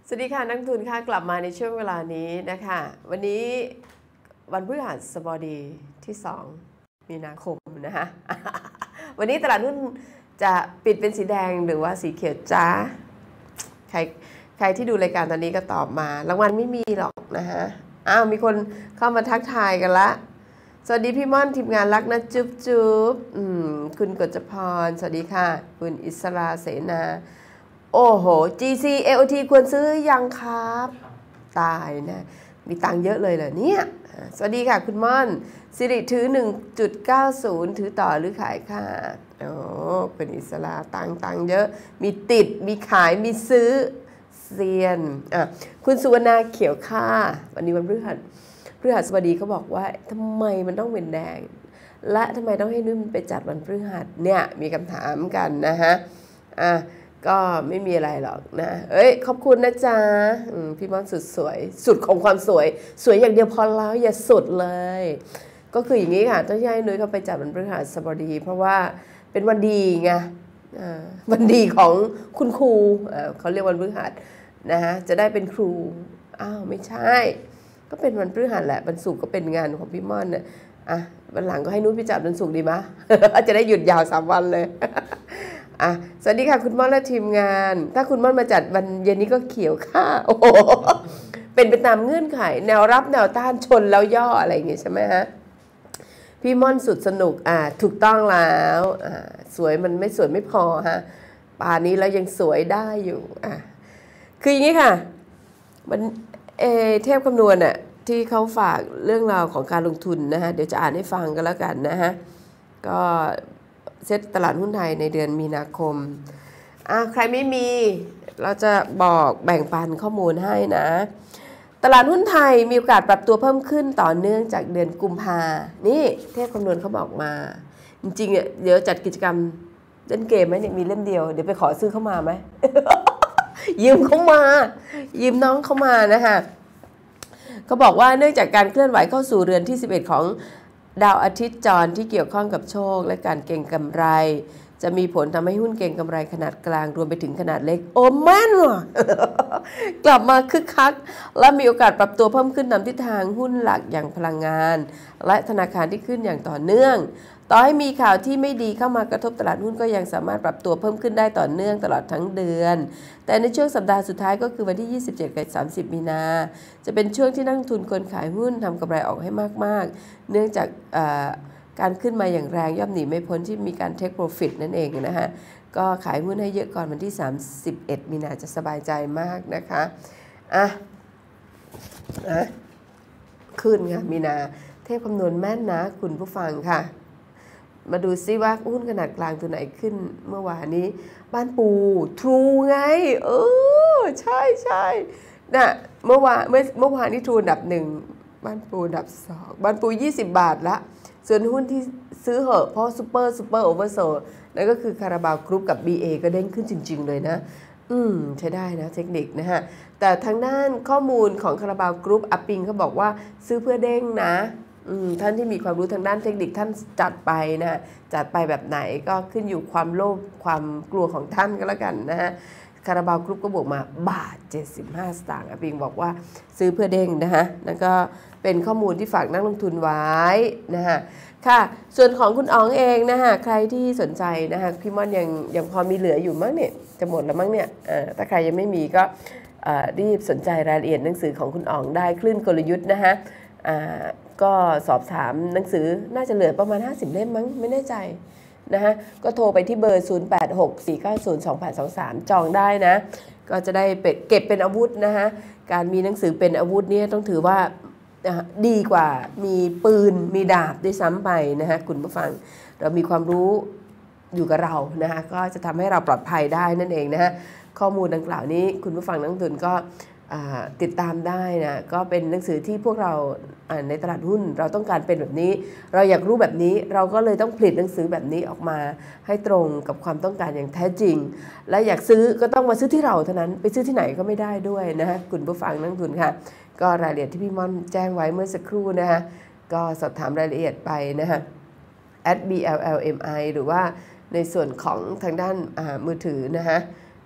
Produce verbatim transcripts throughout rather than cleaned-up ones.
สวัสดีค่ะนักทุนค่ะกลับมาในช่วงเวลานี้นะคะวันนี้วันพฤหัสบดีที่สองมีนาคมนะคะวันนี้ตลาดหุ้นจะปิดเป็นสีแดงหรือว่าสีเขียวจ้าใครใครที่ดูรายการตอนนี้ก็ตอบมารางวัลไม่มีหรอกนะคะอ้าวมีคนเข้ามาทักทายกันละสวัสดีพี่ม่อนทีมงานรักนะจุ๊บจุ๊บอืมคุณกฤษพรสวัสดีค่ะคุณอิสราเสนาโอ้โห จี ซี เอ โอ ที ควรซื้อยังครับตายนะมีตังค์เยอะเลยเหรอเนี่ยสวัสดีค่ะคุณม่อนสิริถือ หนึ่งจุดเก้าศูนย์ ถือต่อหรือขายค่ะโอ้เป็นอิสระตังค์ตังค์เยอะมีติดมีขายมีซื้อเซียนอ่ะคุณสุวรรณาเขียวค่าวันนี้วันพฤหัสพฤหัสบดีเขาบอกว่าทำไมมันต้องเป็นแดงและทำไมต้องให้นุ่มไปจัดวันพฤหัสเนี่ยมีคำถามกันนะฮะอ่ะก็ไม่มีอะไรหรอกนะเอ้ยขอบคุณนะจ๊ะพี่ม่อนสุดสวยสุดของความสวยสวยอย่างเดียวพอแล้วอย่าสุดเลยก็คืออย่างนี้ค่ะต้องให้นุ้ยเขาไปจัดวันพฤหัสบดีเพราะว่าเป็นวันดีไงวันดีของคุณครูเขาเรียกวันพฤหัสนะฮะจะได้เป็นครูอ้าวไม่ใช่ก็เป็นวันพฤหัสแหละวันศุกร์ก็เป็นงานของพี่ม่อนเนี่ยอ่ะวันหลังก็ให้นุ้ยไปจัดวันศุกร์ดีมะ จะได้หยุดยาวสามวันเลยอ่ะสวัสดีค่ะคุณม่อนและทีมงานถ้าคุณม่อนมาจัดวันเย็นนี้ก็เขียวค่ะโอ้โหเป็นไปตามเงื่อนไขแนวรับแนวต้านชนแล้วย่ออะไรอย่างงี้ใช่ไหมฮะพี่ม่อนสุดสนุกอ่าถูกต้องแล้วอ่าสวยมันไม่สวยไม่พอฮะป่านนี้แล้วยังสวยได้อยู่อ่ะคืออย่างนี้ค่ะมันเอเทพคำนวณน่ะที่เขาฝากเรื่องราวของการลงทุนนะฮะเดี๋ยวจะอ่านให้ฟังกันแล้วกันนะฮะก็เซตตลาดหุ้นไทยในเดือนมีนาคมอ่ะใครไม่มีเราจะบอกแบ่งปันข้อมูลให้นะตลาดหุ้นไทยมีโอกาสปรับตัวเพิ่มขึ้นต่อเนื่องจากเดือนกุมภานี่เทพคำนวณเขาบอกมาจริงๆเดี๋ยวจัดกิจกรรมเล่นเกมไหมเนี่ยมีเล่มเดียวเดี๋ยวไปขอซื้อเข้ามาไหม ยืมเข้ามายืมน้องเข้ามานะคะเขาบอกว่าเนื่องจากการเคลื่อนไหวเข้าสู่เรือนที่สิบเอ็ดของดาวอาทิตย์จรที่เกี่ยวข้องกับโชคและการเก็งกำไรจะมีผลทำให้หุ้นเก็งกำไรขนาดกลางรวมไปถึงขนาดเล็กโอ้แม่นว่ะ กลับมาคึกคักและมีโอกาสปรับตัวเพิ่มขึ้นตามทิศทางหุ้นหลักอย่างพลังงานและธนาคารที่ขึ้นอย่างต่อเนื่องต่อให้มีข่าวที่ไม่ดีเข้ามากระทบตลาดหุ้นก็ยังสามารถปรับตัวเพิ่มขึ้นได้ต่อเนื่องตลอดทั้งเดือนแต่ในช่วงสัปดาห์สุดท้ายก็คือวันที่ยี่สิบเจ็ดกับสามสิบมีนาจะเป็นช่วงที่นักลงทุนควรขายหุ้นทำกำไรออกให้มากๆเนื่องจากการขึ้นมาอย่างแรงย่อมหนีไม่พ้นที่มีการ take profit นั่นเองนะฮะก็ขายหุ้นให้เยอะก่อนวันที่สามสิบเอ็ดมีนาจะสบายใจมากนะคะอ่ะอ่ะขึ้นค่ะมีนาเทพคำนวณแม่นนะคุณผู้ฟังค่ะมาดูซิว่าหุ้นขนาดกลางตัวไหนขึ้นเมื่อวานนี้บ้านปูทรูไงเออใช่ใช่น่ะเมื่อวานเมื่อเมื่อวานนี้ทรูอันดับหนึ่งบ้านปูอันดับสองบ้านปูยี่สิบบาทละส่วนหุ้นที่ซื้อเหอะเพราะซูเปอร์ซูเปอร์โอเวอร์โซลนั่นก็คือคาราบาวกรุ๊ปกับ บี เอ ก็เด้งขึ้นจริงๆเลยนะอืมใช้ได้นะเทคนิคนะฮะแต่ทางด้านข้อมูลของคาราบาวกรุ๊ปอัปปิงเขาบอกว่าซื้อเพื่อเด้งนะท่านที่มีความรู้ทางด้านเทคนิคท่านจัดไปนะจัดไปแบบไหนก็ขึ้นอยู่ความโลภความกลัวของท่านก็แล้วกันนะฮะคาราบาวกรุ๊ปก็บวกมาบาทเจ็ดสิบห้าสตางค์อัปปิงบอกว่าซื้อเพื่อเด้งนะฮะนั่นก็เป็นข้อมูลที่ฝากนักลงทุนไว้นะฮะค่ะส่วนของคุณอ๋องเองนะฮะใครที่สนใจนะฮะพี่ม่อนยังยังพอมีเหลืออยู่มั้งเนี่ยจะหมดแล้วมั้งเนี่ยถ้าใครยังไม่มีก็รีบสนใจรายละเอียดหนังสือของคุณอ๋องได้คลื่นกลยุทธ์นะฮะก็สอบถามหนังสือน่าจะเหลือประมาณห้าสิบเล่มมั้งไม่แน่ใจนะฮะก็โทรไปที่เบอร์ศูนย์ แปด หก สี่ เก้า ศูนย์ สอง แปด สอง สามจองได้นะก็จะได้เก็บเป็นอาวุธนะฮะการมีหนังสือเป็นอาวุธนี่ต้องถือว่าดีกว่ามีปืนมีดาบด้วยซ้ำไปนะฮะคุณผู้ฟังเรามีความรู้อยู่กับเรานะฮะก็จะทำให้เราปลอดภัยได้นั่นเองนะฮะข้อมูลดังกล่าวนี้คุณผู้ฟังนักลงทุนก็ติดตามได้นะก็เป็นหนังสือที่พวกเราในตลาดหุ้นเราต้องการเป็นแบบนี้เราอยากรู้แบบนี้เราก็เลยต้องผลิตหนังสือแบบนี้ออกมาให้ตรงกับความต้องการอย่างแท้จริงและอยากซื้อก็ต้องมาซื้อที่เราเท่านั้นไปซื้อที่ไหนก็ไม่ได้ด้วยนะฮะคุณผู้ฟังนักลงทุนค่ะก็รายละเอียดที่พี่ม่อนแจ้งไว้เมื่อสักครู่นะฮะก็สอบถามรายละเอียดไปนะฮะ แอท บี แอล แอล เอ็ม ไอ หรือว่าในส่วนของทางด้านมือถือนะฮะ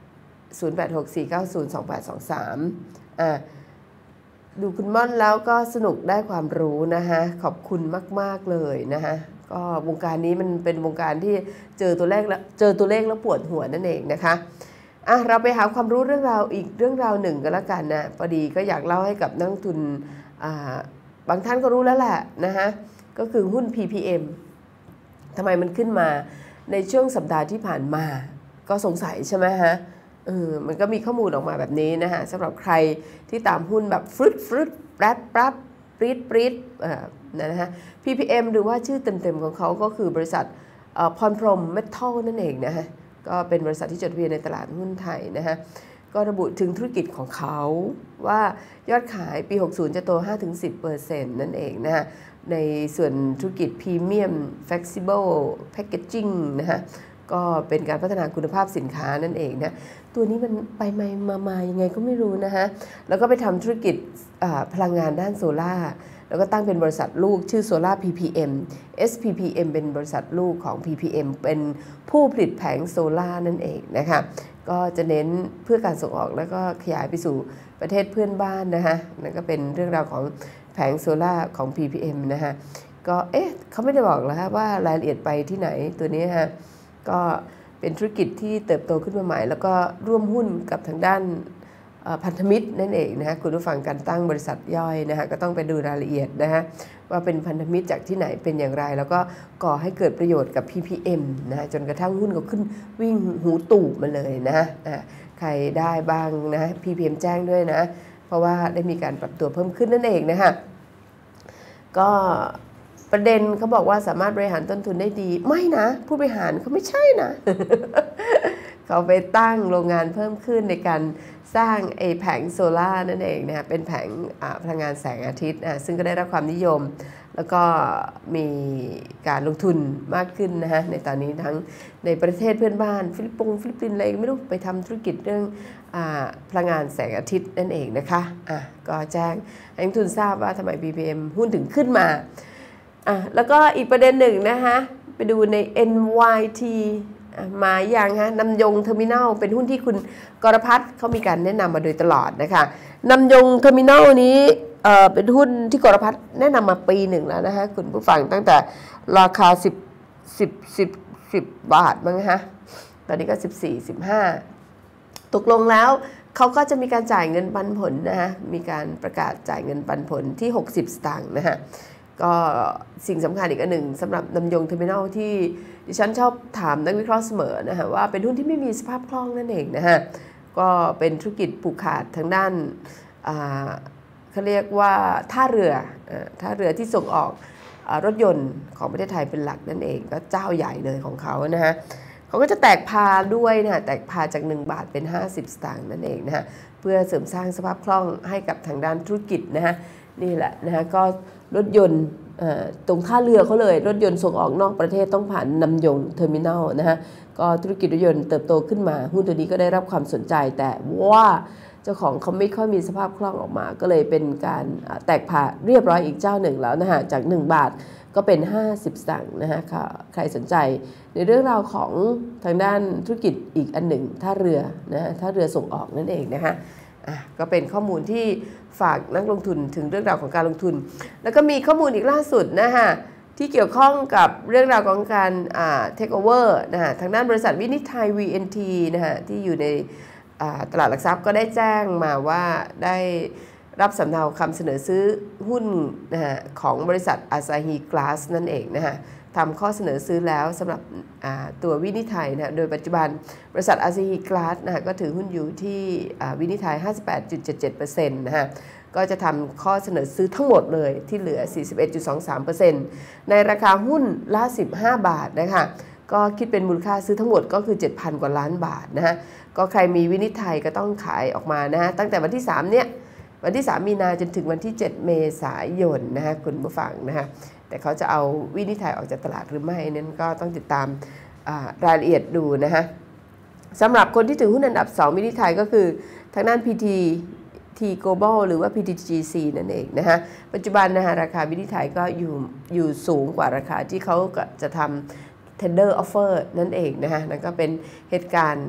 ศูนย์ แปด หก สี่ เก้า ศูนย์ สอง แปด สอง สามอ่ะดูคุณม่อนแล้วก็สนุกได้ความรู้นะคะขอบคุณมากๆเลยนะคะก็วงการนี้มันเป็นวงการที่เจอตัวเลขแล้วเจอตัวเลขแล้วปวดหัวนั่นเองนะคะอ่ะเราไปหาความรู้เรื่องราวอีกเรื่องราวหนึ่งกันละกันนะพอดีก็อยากเล่าให้กับนักลงทุนอ่าบางท่านก็รู้แล้วแหละนะคะก็คือหุ้น พี พี เอ็ม ทำไมมันขึ้นมาในช่วงสัปดาห์ที่ผ่านมาก็สงสัยใช่ไหมฮะเออมันก็มีข้อมูลออกมาแบบนี้นะฮะสำหรับใครที่ตามหุ้นแบบฟรุดฟรุดแปรดแปรดปรีดปรีดอ่านะฮะ พี พี เอ็ม หรือว่าชื่อเต็มๆของเขาก็คือบริษัทพรพรหมเมทัลนั่นเองนะฮะก็เป็นบริษัทที่จดทะเบียนในตลาดหุ้นไทยนะฮะก็ระบุถึงธุรกิจของเขาว่ายอดขายปีหกสิบจะโต ห้าถึงสิบเปอร์เซ็นต์ นั่นเองนะฮะในส่วนธุรกิจ Premium Flexible Packaging นะฮะก็เป็นการพัฒนาคุณภาพสินค้านั่นเองนะตัวนี้มันไปมามามายังไงก็ไม่รู้นะฮะแล้วก็ไปทำธุรกิจพลังงานด้านโซล่าแล้วก็ตั้งเป็นบริษัทลูกชื่อ Solar พี พี เอ็ม เอส พี พี เอ็ม เป็นบริษัทลูกของ พี พี เอ็ม เป็นผู้ผลิตแผงโซล่านั่นเองนะคะก็จะเน้นเพื่อการส่งออกแล้วก็ขยายไปสู่ประเทศเพื่อนบ้านนะคะนั่นก็เป็นเรื่องราวของแผงโซล่าของ พี พี เอ็ม นะคะก็เอ๊ะเขาไม่ได้บอกแล้วว่ารายละเอียดไปที่ไหนตัวนี้ฮะก็เป็นธุรกิจที่เติบโตขึ้นมาใหม่แล้วก็ร่วมหุ้นกับทางด้านพันธมิตรนั่นเองนะคะคุณผู้ฟังการตั้งบริษัทย่อยนะคะก็ต้องไปดูรายละเอียดนะคะว่าเป็นพันธมิตรจากที่ไหนเป็นอย่างไรแล้วก็ก่อให้เกิดประโยชน์กับ พี พี เอ็ม นะจนกระทั่งหุ้นก็ขึ้นวิ่งหูตูบมาเลยนะใครได้บ้างนะ พี พี เอ็ม แจ้งด้วยนะเพราะว่าได้มีการปรับตัวเพิ่มขึ้นนั่นเองนะคะก็ประเด็นเขาบอกว่าสามารถบริหารต้นทุนได้ดีไม่นะผู้บริหารเขาไม่ใช่นะ เขาไปตั้งโรงงานเพิ่มขึ้นในการสร้างไอ้แผงโซล่านั่นเองนะเป็นแผงพลังงานแสงอาทิตย์นะซึ่งก็ได้รับความนิยมแล้วก็มีการลงทุนมากขึ้นนะฮะในตอนนี้ทั้งในประเทศเพื่อนบ้านฟิลิปปงฟิลิปปินส์อะไรไม่รู้ไปทำธุรกิจเรื่องพลังงานแสงอาทิตย์นั่นเองนะคะอ่ะก็แจ้งให้นักทุนทราบว่าทำไม พี พี เอ็ม หุ้นถึงขึ้นมาอ่ะแล้วก็อีกประเด็นหนึ่งนะคะไปดูใน เอ็น วาย ที มาอย่างฮะนำยงเทอร์มินัลเป็นหุ้นที่คุณกรพัฒน์เขามีการแนะนำมาโดยตลอดนะคะนำยงเทอร์มินัลนี้เอ่อเป็นหุ้นที่กรพัฒน์แนะนำมาปีหนึ่งแล้วนะคะคุณผู้ฟังตั้งแต่ราคาสิบ สิบ สิบ สิบบาทมั้งฮะตอนนี้ก็สิบสี่ สิบห้าตกลงแล้วเขาก็จะมีการจ่ายเงินปันผลนะคะมีการประกาศจ่ายเงินปันผลที่หกสิบสตางค์นะฮะก็สิ่งสำคัญอีกอันหนึ่งสำหรับนำยงเทอร์มินัลที่ดิฉันชอบถามนักวิเคราะห์เสมอนะฮะว่าเป็นหุ้นที่ไม่มีสภาพคล่องนั่นเองนะฮะก็เป็นธุรกิจผูกขาดทางด้านเขาเรียกว่าท่าเรือท่าเรือที่ส่งออกรถยนต์ของประเทศไทยเป็นหลักนั่นเองก็เจ้าใหญ่เลยของเขานะฮะเขาก็จะแตกพาด้วยนะฮะแตกพาจากหนึ่งบาทเป็นห้าสิบสตางค์นั่นเองนะฮะเพื่อเสริมสร้างสภาพคล่องให้กับทางด้านธุรกิจนะฮะนี่แหละนะฮะก็รถยนต์ตรงท่าเรือเขาเลยรถยนต์ส่งออกนอกประเทศต้องผ่านนำยงเทอร์มินัลนะฮะก็ธุรกิจรถยนต์เติบโตขึ้นมาหุ้นตัวนี้ก็ได้รับความสนใจแต่ว่าเจ้าของเขาไม่ค่อยมีสภาพคล่องออกมาก็เลยเป็นการแตกพาเรียบร้อยอีกเจ้าหนึ่งแล้วนะฮะจากหนึ่งบาทก็เป็นห้าสิบสตางค์นะฮะใครสนใจในเรื่องราวของทางด้านธุรกิจอีกอันหนึ่งท่าเรือนะฮะท่าเรือส่งออกนั่นเองนะฮะอ่ะก็เป็นข้อมูลที่ฝากนักลงทุนถึงเรื่องราวของการลงทุนแล้วก็มีข้อมูลอีกล่าสุดนะฮะที่เกี่ยวข้องกับเรื่องราวของการอ่าเทคโอเวอร์นะฮะทางด้านบริษัทวินิจไทย วี เอ็น ที นะฮะที่อยู่ในตลาดหลักทรัพย์ก็ได้แจ้งมาว่าได้รับสำเนาคำเสนอซื้อหุ้นนะฮะของบริษัทอาซาฮีกลาสนั่นเองนะฮะทำข้อเสนอซื้อแล้วสำหรับตัววินิจไทยนะโดยปัจจุบันบริษัทอาซาฮีกลาสนะฮะก็ถือหุ้นอยู่ที่วินิจไทย ห้าสิบแปดจุดเจ็ดเจ็ดเปอร์เซ็นต์ นะฮะก็จะทำข้อเสนอซื้อทั้งหมดเลยที่เหลือ สี่สิบเอ็ดจุดสองสามเปอร์เซ็นต์ ในราคาหุ้นละสิบห้าบาทนะคะก็คิดเป็นมูลค่าซื้อทั้งหมดก็คือ เจ็ดพัน กว่าล้านบาทนะฮะก็ใครมีวินิจไทยก็ต้องขายออกมานะฮะตั้งแต่วันที่สามเนี่ยวันที่สามมีนาจนถึงวันที่เจ็ดเมษายนนะฮะคุณผู้ฟังนะฮะแต่เขาจะเอาวินิจไทยออกจากตลาดหรือไม่นั้นก็ต้องติดตามรายละเอียดดูนะฮะสำหรับคนที่ถือหุ้นอันดับสองวินิจไทยก็คือทางด้าน พี ที ที Global หรือว่า พี ที จี ซี นั่นเองนะฮะปัจจุบันนะฮะราคาวินิจไทยก็อยู่อยู่สูงกว่าราคาที่เขาจะทำ tender offer นั่นเองนะฮะนั่นก็เป็นเหตุการณ์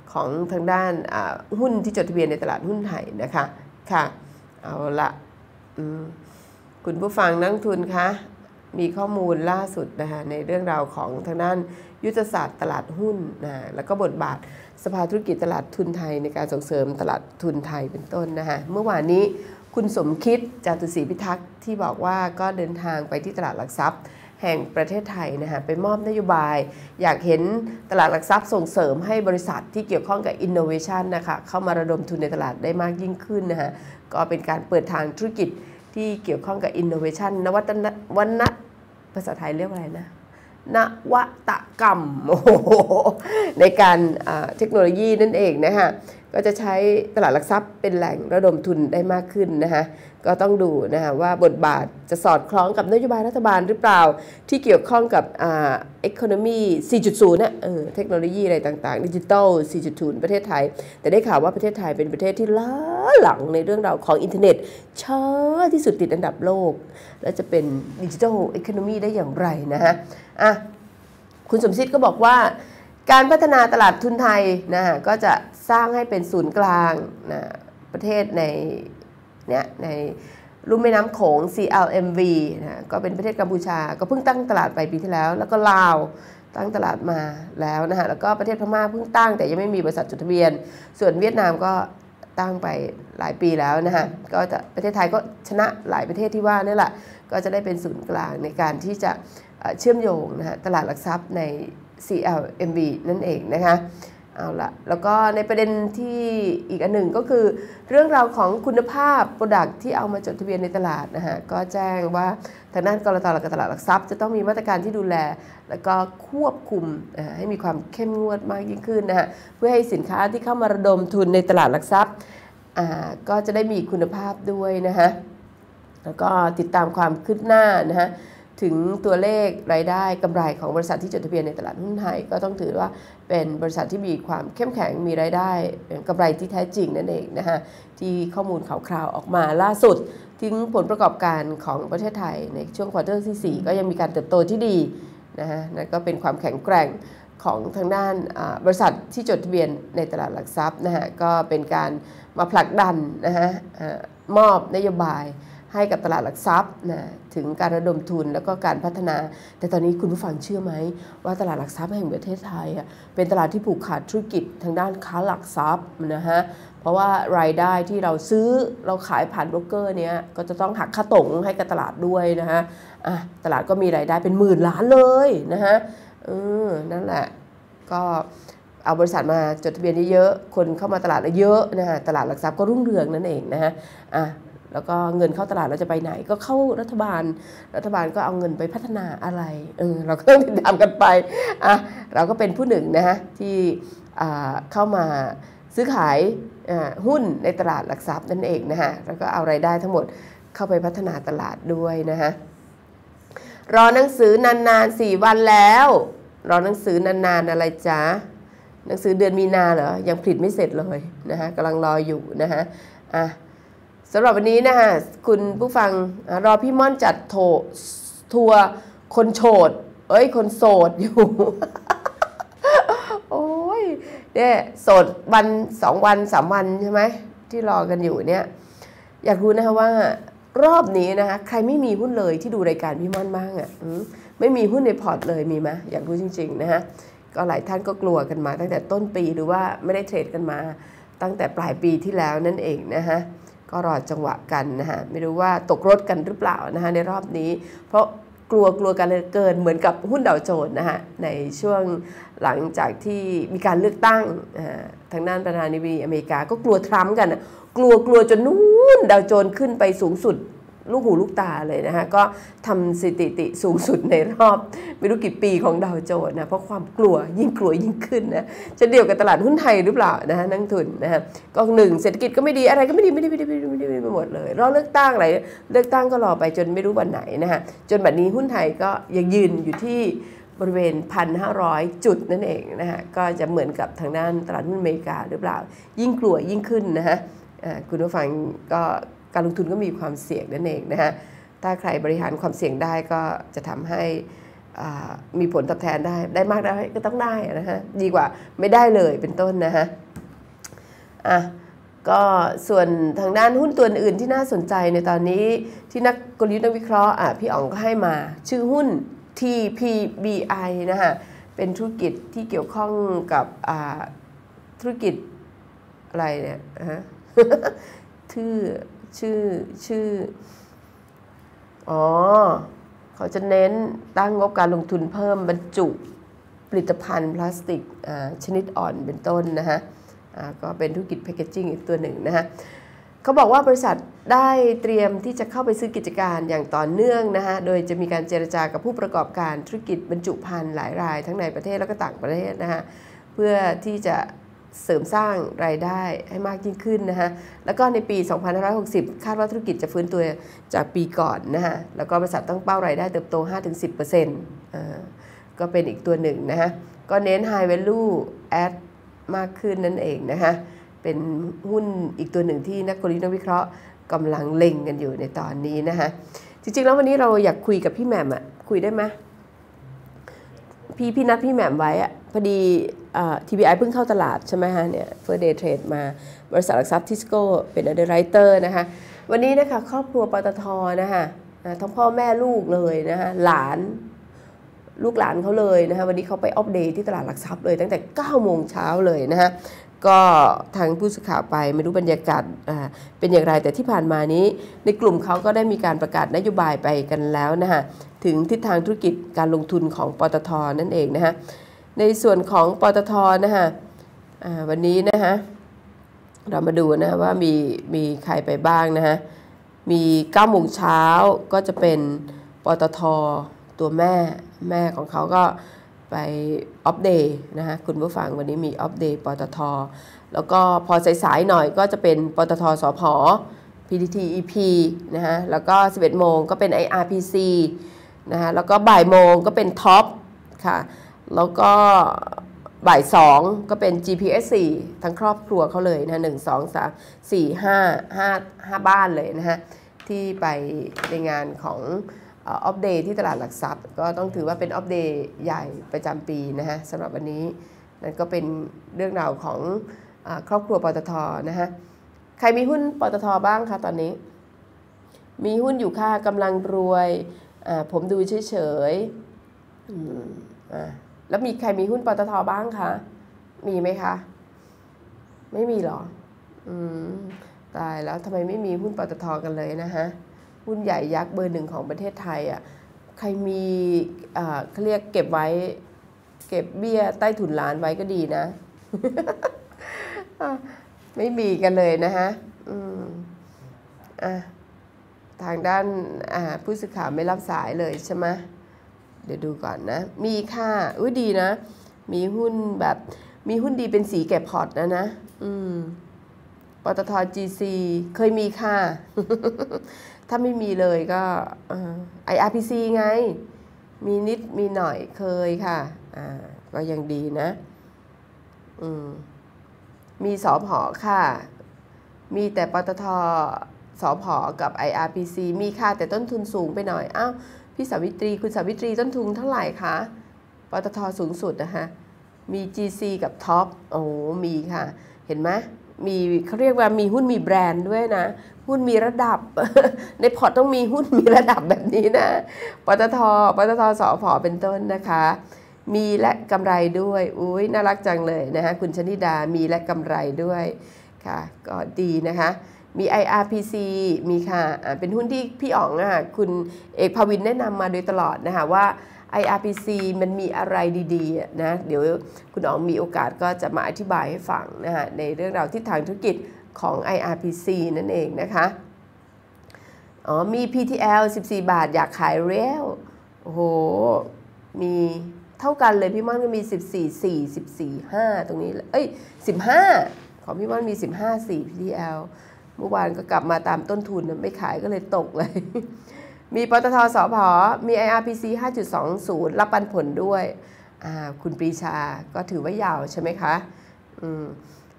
ของทางด้านหุ้นที่จดทะเบียนในตลาดหุ้นไทยนะคะค่ะเอาละคุณผู้ฟังนักทุนคะมีข้อมูลล่าสุดนะคะในเรื่องราวของทางด้านยุทธศาสตร์ตลาดหุ้นนะแล้วก็บทบาทสภาธุรกิจตลาดทุนไทยในการส่งเสริมตลาดทุนไทยเป็นต้นนะคะเมื่อวานนี้คุณสมคิดจาตุศรีพิทักษ์ที่บอกว่าก็เดินทางไปที่ตลาดหลักทรัพย์แห่งประเทศไทยนะคะไปมอบนโยบายอยากเห็นตลาดหลักทรัพย์ส่งเสริมให้บริษัทที่เกี่ยวข้องกับ Innovation นะคะเข้ามาระดมทุนในตลาดได้มากยิ่งขึ้นนะคะก็เป็นการเปิดทางธุรกิจที่เกี่ยวข้องกับ Innovation นวัตนวันนะภาษาไทยเรียกว่าอะไรนะนวัตกรรมโอ้โหในการเทคโนโลยีนั่นเองนะคะก็จะใช้ตลาดหลักทรัพย์เป็นแหล่งระดมทุนได้มากขึ้นนะคะก็ต้องดูนะคะว่าบทบาทจะสอดคล้องกับนโยบายรัฐบาลหรือเปล่าที่เกี่ยวข้องกับอ่า Economy สี่จุดศูนย์ นะเออเทคโนโลยีอะไรต่างๆดิจิทัล สี่จุดศูนย์ ประเทศไทยแต่ได้ข่าวว่าประเทศไทยเป็นประเทศที่ล้าหลังในเรื่องราวของอินเทอร์เน็ตช้าที่สุดติดอันดับโลกแล้วจะเป็นดิจิทัล Economy ได้อย่างไรนะฮะอ่ะคุณสมศิษย์ก็บอกว่าการพัฒนาตลาดทุนไทยนะก็จะสร้างให้เป็นศูนย์กลางนะประเทศในเนี่ยในลุ่มแม่น้ำโขง ซี แอล เอ็ม วี นะก็เป็นประเทศกัมพูชาก็เพิ่งตั้งตลาดไปปีที่แล้วแล้วก็ลาวตั้งตลาดมาแล้วนะฮะแล้วก็ประเทศพม่าเพิ่งตั้งแต่ยังไม่มีบริษัทจดทะเบียนส่วนเวียดนามก็ตั้งไปหลายปีแล้วนะฮะก็จะประเทศไทยก็ชนะหลายประเทศที่ว่านี่แหละก็จะได้เป็นศูนย์กลางในการที่จะเชื่อมโยงนะฮะตลาดหลักทรัพย์ใน ซี แอล เอ็ม วี นั่นเองนะคะเอาละแล้วก็ในประเด็นที่อีกอันหนึ่งก็คือเรื่องราวของคุณภาพโปรดักที่เอามาจดทะเบียนในตลาดนะฮะก็แจ้งว่าทางด้านกลต.และตลาดหลักทรัพย์จะต้องมีมาตรการที่ดูแลแล้วก็ควบคุมให้มีความเข้มงวดมากยิ่งขึ้นนะฮะเพื่อให้สินค้าที่เข้ามาระดมทุนในตลาดหลักทรัพย์ก็จะได้มีคุณภาพด้วยนะฮะแล้วก็ติดตามความคืบหน้านะฮะถึงตัวเลขรายได้กำไรของบริษัทที่จดทะเบียนในตลาดหุ้นไทยก็ต้องถือว่าเป็นบริษัทที่มีความเข้มแข็งมีรายได้กำไรที่แท้จริงนั่นเองนะฮะที่ข้อมูลข่าวคราวออกมาล่าสุดถึงผลประกอบการของประเทศไทยในช่วงควอเตอร์ที่สี่ก็ยังมีการเติบโตที่ดีนะฮะนั่นก็เป็นความแข็งแกร่งของทางด้านบริษัทที่จดทะเบียนในตลาดหลักทรัพย์นะฮะก็เป็นการมาผลักดันนะฮะมอบนโยบายให้กับตลาดหลักทรัพย์นะถึงการระดมทุนแล้วก็การพัฒนาแต่ตอนนี้คุณผู้ฟังเชื่อไหมว่าตลาดหลักทรัพย์แห่งประเทศไทยเป็นตลาดที่ผูกขาดธุรกิจทางด้านค้าหลักทรัพย์นะฮะเพราะว่ารายได้ที่เราซื้อเราขายผ่านโบรกเกอร์เนี้ยก็จะต้องหักค่าตงให้กับตลาดด้วยนะฮะอ่ะตลาดก็มีรายได้เป็นหมื่นล้านเลยนะฮะเออนั่นแหละก็เอาบริษัทมาจดทะเบียนเยอะคนเข้ามาตลาดเยอะนะฮะตลาดหลักทรัพย์ก็รุ่งเรืองนั่นเองนะฮะอ่ะแล้วก็เงินเข้าตลาดเราจะไปไหนก็เข้ารัฐบาลรัฐบาลก็เอาเงินไปพัฒนาอะไรเออเราก็ต้องติดตามกันไปอ่ะเราก็เป็นผู้หนึ่งนะฮะที่เข้ามาซื้อขายหุ้นในตลาดหลักทรัพย์นั่นเองนะฮะแล้วก็เอารายได้ทั้งหมดเข้าไปพัฒนาตลาดด้วยนะฮะรอหนังสือนานๆสี่วันแล้วรอหนังสือนานๆอะไรจ๊ะหนังสือเดือนมีนาเหรอยังผลิตไม่เสร็จเลยนะฮะกำลังรออยู่นะฮะอ่ะสำหรับวันนี้นะฮะคุณผู้ฟังรอพี่ม่อนจัดโถทัวร์คนโฉดเอ้ยคนโสดอยู่ โอ้ยเนี่ยโสดวันสองวันสามวันใช่ไหมที่รอกันอยู่เนี่ยอยากรู้นะคะว่ารอบนี้นะคะใครไม่มีหุ้นเลยที่ดูรายการพี่ม่อนบ้างอ่ะไม่มีหุ้นในพอร์ตเลยมีไหมอยากรู้จริงๆนะฮะก็หลายท่านก็กลัวกันมาตั้งแต่ต้นปีหรือว่าไม่ได้เทรดกันมาตั้งแต่ปลายปีที่แล้วนั่นเองนะฮะก็รอจังหวะกันนะฮะไม่รู้ว่าตกรถกันหรือเปล่านะฮะในรอบนี้เพราะกลัวกลัวกันเกินเหมือนกับหุ้นดาวโจนส์นะฮะในช่วงหลังจากที่มีการเลือกตั้งทางด้านประธานาธิบดีอเมริกาก็กลัวทรัมป์กันกลัวกลัวจนนู้นดาวโจนส์ขึ้นไปสูงสุดลูกหูลูกตาเลยนะฮะก็ทำสถิติสูงสุดในรอบไม่รู้กี่ปีของดาวโจนส์นะเพราะความกลัวยิ่งกลัวยิ่งขึ้นนะจะเดียวกับตลาดหุ้นไทยหรือเปล่านะฮะนักทุนนะฮะก็หนึ่งเศรษฐกิจก็ไม่ดีอะไรก็ไม่ดีไม่ดีไม่ดีไม่ดีไม่ดีไปหมดเลยรอเลือกตั้งอะไรเลือกตั้งก็รอไปจนไม่รู้วันไหนนะฮะจนบัดนี้หุ้นไทยก็ยังยืนอยู่ที่บริเวณ หนึ่งพันห้าร้อย จุดนั่นเองนะฮะก็จะเหมือนกับทางด้านตลาดหุ้นอเมริกาหรือเปล่ายิ่งกลัวยิ่งขึ้นนะฮะคุณผู้ฟังก็การลงทุนก็มีความเสี่ยงนั่นเองนะฮะถ้าใครบริหารความเสี่ยงได้ก็จะทำให้มีผลตอบแทนได้ได้มากได้ก็ต้องได้นะฮะดีกว่าไม่ได้เลยเป็นต้นนะฮะอ่ะก็ส่วนทางด้านหุ้นตัวอื่นที่น่าสนใจในตอนนี้ที่นักกลยุทธ์นักวิเคราะห์อ่ะพี่อ๋องก็ให้มาชื่อหุ้น ที พี บี ไอ นะฮะเป็นธุรกิจที่เกี่ยวข้องกับอ่าธุรกิจอะไรเนี่ยฮะ ชื่อชื่อชื่ออ๋อเขาจะเน้นตั้งงบการลงทุนเพิ่มบรรจุผลิตภัณฑ์พลาสติกชนิดอ่อนเป็นต้นนะฮะก็เป็นธุรกิจแพคเกจจิ้งอีกตัวหนึ่งนะฮะเขาบอกว่าบริษัทได้เตรียมที่จะเข้าไปซื้อกิจการอย่างต่อเนื่องนะฮะโดยจะมีการเจรจากับผู้ประกอบการธุรกิจบรรจุภัณฑ์หลายรายทั้งในประเทศและก็ต่างประเทศนะฮะเพื่อที่จะเสริมสร้างรายได้ให้มากยิ่งขึ้นนะฮะแล้วก็ในปี สองพันห้าร้อยหกสิบ คาดว่าธุรกิจจะฟื้นตัวจากปีก่อนนะฮะแล้วก็บริษัทตั้งเป้ารายได้เติบโต ห้าถึงสิบเปอร์เซ็นต์ อ่าก็เป็นอีกตัวหนึ่งนะฮะก็เน้น high value add มากขึ้นนั่นเองนะฮะเป็นหุ้นอีกตัวหนึ่งที่นักกลยุทธ์นักวิเคราะห์กำลังเล็งกันอยู่ในตอนนี้นะฮะจริงๆแล้ววันนี้เราอยากคุยกับพี่แหม่มอะคุยได้ไหมพี่พี่นัดพี่แหม่มไว้อะพอดีที บี ไอ เพิ่งเข้าตลาดใช่ไหมฮะเนี่ยเฟิร์สเดย์เทรดมาบริษัทหลักทรัพย์ทิสโก้เป็นอันเดอร์ไรเตอร์นะคะวันนี้นะคะครอบครัวปตทนะคะทั้งพ่อแม่ลูกเลยนะคะหลานลูกหลานเขาเลยนะคะวันนี้เขาไปอัปเดตที่ตลาดหลักทรัพย์เลยตั้งแต่เก้าโมงเช้าเลยนะคะก็ทางผู้สื่อข่าวไปไม่รู้บรรยากาศเป็นอย่างไรแต่ที่ผ่านมานี้ในกลุ่มเขาก็ได้มีการประกาศนโยบายไปกันแล้วนะคะถึงทิศทางธุรกิจการลงทุนของปตทนั่นเองนะคะในส่วนของปตทนะคะวันนี้นะคะเรามาดูนะว่ามีมีใครไปบ้างนะคะมีเก้าโมงเช้าก็จะเป็นปตทตัวแม่แม่ของเขาก็ไปอัปเดตนะคะคุณผู้ฟังวันนี้มีอัปเดตปตทแล้วก็พอสายๆหน่อยก็จะเป็นปตทสผ พี ที ที อี พี นะคะแล้วก็สิบเอ็ดโมงก็เป็น ไอ อาร์ พี ซี นะคะแล้วก็บ่ายโมงก็เป็นท็อปค่ะแล้วก็บ่ายสองก็เป็น จี พี เอส สี่ทั้งครอบครัวเขาเลยนะหนึ่ง สอง สาม สี่ ห้า ห้า ห้าบ้านเลยนะฮะที่ไปในงานของอัปเดตที่ตลาดหลักทรัพย์ก็ต้องถือว่าเป็นอัปเดตใหญ่ประจำปีนะฮะสำหรับวันนี้นั่นก็เป็นเรื่องราวของครอบครัวปตทนะฮะใครมีหุ้นปตทบ้างคะตอนนี้มีหุ้นอยู่ค่ากำลังรวยผมดูเฉยๆแล้วมีใครมีหุ้นปตทบ้างคะมีไหมคะไม่มีหรออืมตายแล้วทำไมไม่มีหุ้นปตทกันเลยนะฮะหุ้นใหญ่ยักษ์เบอร์หนึ่งของประเทศไทยอ่ะใครมีเขาเรียกเก็บไว้เก็บเบี้ยใต้ถุนร้านไว้ก็ดีนะ ไม่มีกันเลยนะฮะอืมอ่ะทางด้านผู้สื่อข่าวไม่รับสายเลยใช่ไหมเดี๋ยวดูก่อนนะมีค่ะอุ้ยดีนะมีหุ้นแบบมีหุ้นดีเป็นสีแก่พอร์ตนะนะอืมปตท จี ซี เคยมีค่ะ ถ้าไม่มีเลยก็ ไอ อาร์ พี ซี ไงมีนิดมีหน่อยเคยค่ะอ่าก็ยังดีนะอืมมีสผ.ค่ะมีแต่ปตทสผ.กับ ไอ อาร์ พี ซี มีค่ะแต่ต้นทุนสูงไปหน่อยอ้าวพี่สาวิตรีคุณสาวิตรีต้นทุนเท่าไหร่คะปตทสูงสุดนะคะมี จี ซี กับท็อปโอ้มีค่ะเห็นไหมมีเขาเรียกว่ามีหุ้นมีแบรนด์ด้วยนะหุ้นมีระดับ ในพอร์ตต้องมีหุ้นมีระดับแบบนี้นะปตทปตทสผ.เป็นต้นนะคะมีและกำไรด้วยอุ้ยน่ารักจังเลยนะคะคุณชนิดามีและกำไรด้วยค่ะก็ดีนะคะมี ไอ อาร์ พี ซี มีค่ะเป็นหุ้นที่พี่อ๋องอ่ะคุณเอกภวินแนะนำมาโดยตลอดนะคะว่า ไอ อาร์ พี ซี มันมีอะไรดีๆนะเดี๋ยวคุณอ๋องมีโอกาสก็จะมาอธิบายให้ฟังนะคะในเรื่องราวทิศทางธุรกิจของ ไอ อาร์ พี ซี นั่นเองนะคะอ๋อมี พี ที แอล สิบสี่บาทอยากขายเร็วโอ้โหมีเท่ากันเลยพี่ม่อนก็มีสิบสี่ สี่ สิบสี่ ห้าตรงนี้เอ้ยสิบห้าของพี่ม่อนมีสิบห้า สี่ พี ที แอล เมื่อวานก็กลับมาตามต้นทุนไม่ขายก็เลยตกเลยมีปตทสผ.มี ไอ อาร์ พี ซี ห้าจุดสองศูนย์ รับปันผลด้วยคุณปรีชาก็ถือว่ายาวใช่ไหมคะอืมจ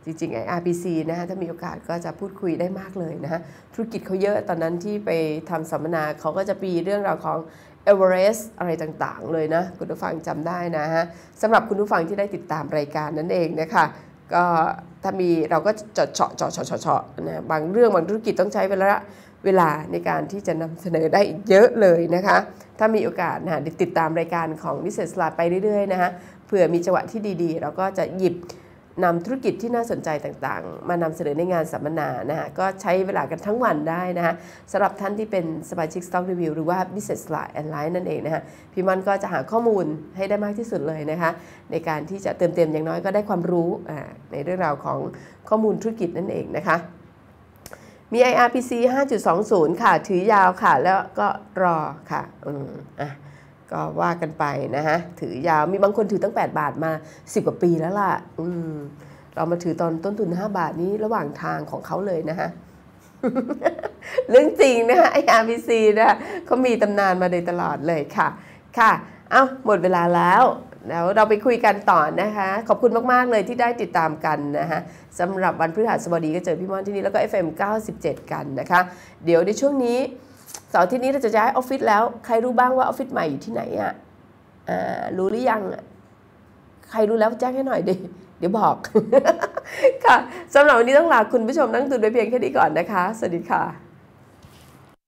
จริงๆไอ้ อาร์ พี ซี นะฮะถ้ามีโอกาสก็จะพูดคุยได้มากเลยนะฮะธุรกิจเขาเยอะตอนนั้นที่ไปทำสัมมนาเขาก็จะมีเรื่องราวของเอเวอเรสต์อะไรต่างๆเลยนะคุณผู้ฟังจำได้นะฮะสำหรับคุณผู้ฟังที่ได้ติดตามรายการนั่นเองนะคะก็ถ้ามีเราก็เจาะเจาะเจาะเจาะเจาะนะบางเรื่องบางธุรกิจต้องใช้เวลาเวลาในการที่จะนำเสนอได้อีกเยอะเลยนะคะถ้ามีโอกาสนะติดตามรายการของ Business Lab ไปเรื่อยๆนะคะเผื่อมีจังหวะที่ดีๆเราก็จะหยิบนำธุรกิจที่น่าสนใจต่างๆมานำเสนอในงานสัมมนานะฮะก็ใช้เวลากันทั้งวันได้นะฮะสำหรับท่านที่เป็นสมาชิก Stock Review หรือว่า Business Lab Online นั่นเองนะฮะพี่มันก็จะหาข้อมูลให้ได้มากที่สุดเลยนะคะในการที่จะเติมเต็มอย่างน้อยก็ได้ความรู้ในเรื่องราวของข้อมูลธุรกิจนั่นเองนะคะมี ไอ อาร์ พี ซี ห้าจุดสองศูนย์ ค่ะถือยาวค่ะแล้วก็รอค่ะอืมอ่ะก็ว่ากันไปนะฮะถือยาวมีบางคนถือตั้งแปดบาทมาสิบกว่าปีแล้วล่ะอืมเรามาถือตอนต้นทุนห้าบาทนี้ระหว่างทางของเขาเลยนะฮะ เรื่องจริงนะฮะ ไอ อาร์ พี ซี นะเขามีตำนานมาโดยตลอดเลยค่ะค่ะเอ้าหมดเวลาแล้วแล้วเราไปคุยกันต่อนะคะขอบคุณมากๆเลยที่ได้ติดตามกันนะฮะสำหรับวันพฤหัสบดีก็เจอพี่ม่อนที่นี่แล้วก็ เอฟ เอ็ม เก้าสิบเจ็ด กันนะคะเดี๋ยวในช่วงนี้เสาร์อาทิตย์นี้เราจะย้ายออฟฟิศแล้วใครรู้บ้างว่าออฟฟิศใหม่อยู่ที่ไหนอ่ะอ่ารู้หรือยังใครรู้แล้วแจ้งให้หน่อยดิเดี๋ยวบอก ค่ะสำหรับวันนี้ต้องลาคุณผู้ชมนั่งตุนไปเพียงแค่นี้ก่อนนะคะสวัสดีค่ะ